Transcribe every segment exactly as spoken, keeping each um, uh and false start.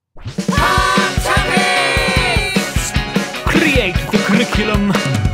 POPTOPICS! Create the curriculum.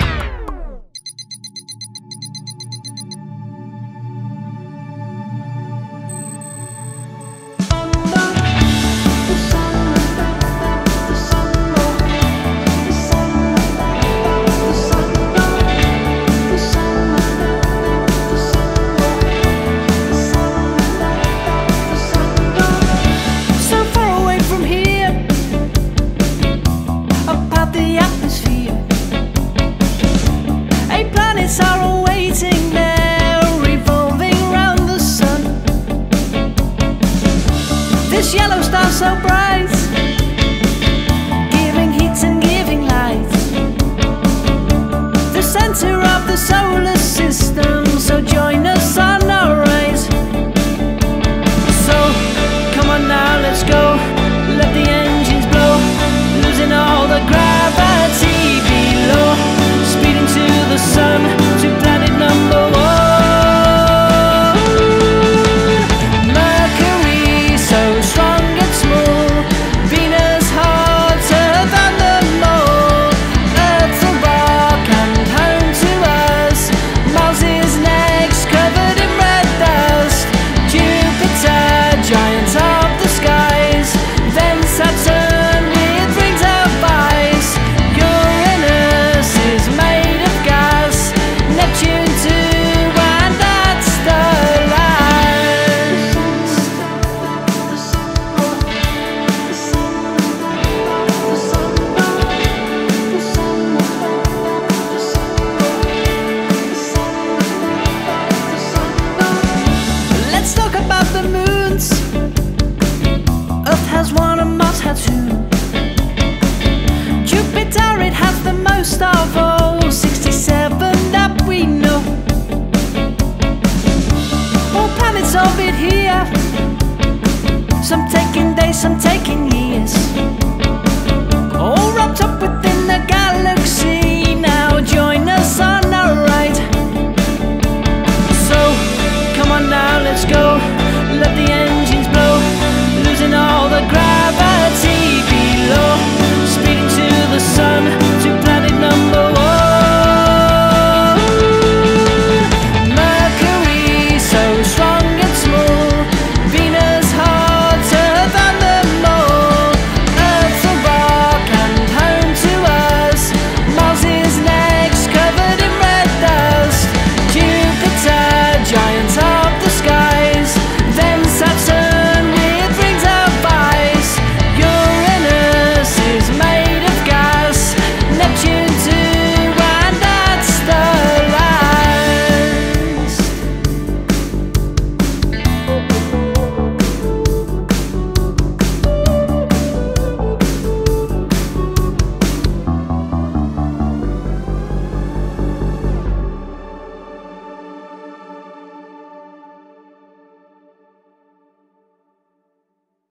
The atmosphere, eight planets are awaiting there, revolving round the sun. This yellow star so bright, giving heat and giving light, the center of the solar system, so join us on our ride. So come on now, let's go, let the engines blow, losing all the gravity below, speeding to the sun, to planet number one. Mercury so strong and small, Venus hotter than the mole, Earth's a rock and home to us, Mars is next, covered in red dust, Jupiter, giant of the skies, then Saturn with rings of ice, Uranus is made of gas, Neptune too, and that's the last. Let's talk about the moons. Earth has one and Mars has two. Jupiter, it has the most of all, sixty-seven that we know. All planets orbit here, some taking days, some taking years.